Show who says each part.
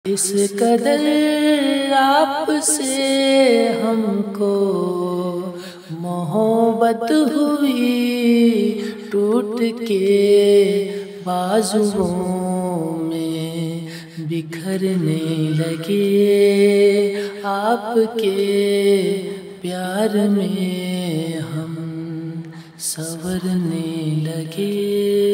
Speaker 1: इस कदर आपसे हमको मोहब्बत हुई, टूट के बाजुओं में बिखरने लगे। आपके प्यार में हम संवरने लगे।